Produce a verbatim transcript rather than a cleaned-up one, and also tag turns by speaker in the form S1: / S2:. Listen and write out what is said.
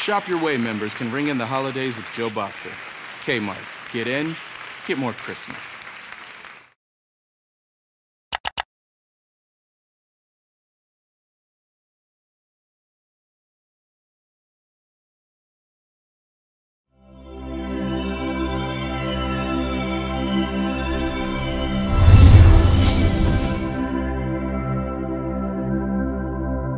S1: Shop Your Way members can ring in the holidays with Joe Boxer. Kmart. Get in, get more Christmas.